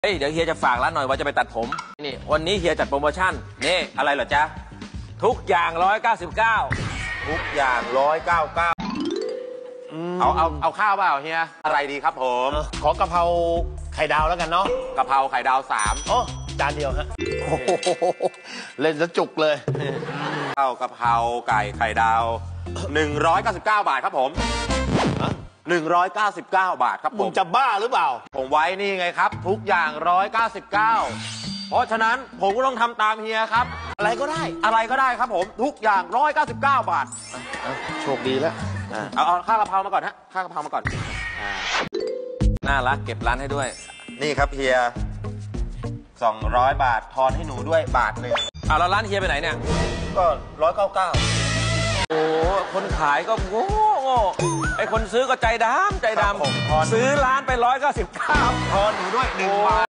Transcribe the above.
เดี๋ยวเฮียจะฝากร้านหน่อยว่าจะไปตัดผมนี่วันนี้เฮียจัดโปรโมชั่นนี่อะไรเหรอจ๊ะทุกอย่าง199 ทุกอย่าง199เอาข้าวเปล่าเฮียอะไรดีครับผมขอกะเพราไข่ดาวแล้วกันเนาะกะเพราไข่ดาว3 อ๋อจานเดียวฮะโอ้โหเล่นซะจุกเลยข้าวกะเพราไก่ไข่ดาว199 บาทครับผม199 บาทครับผมมึงจะบ้าหรือเปล่าผมไว้นี่ไงครับทุกอย่าง199เพราะฉะนั้นผมก็ต้องทำตามเฮียครับอะไรก็ได้ครับผมทุกอย่าง199 บาทโชคดีแล้วเอาข้าวกะเพรามาก่อนฮะข้าวกะเพรามาก่อนน่ารักเก็บร้านให้ด้วยนี่ครับเฮีย200 บาททอนให้หนูด้วยบาทหนึ่งแล้วร้านเฮียไปไหนเนี่ยก็199 โอ้คนขายก็โง่ไอคนซื้อก็ใจดำซื้อร้านไป199 ทอนหนูด้วย1 บาท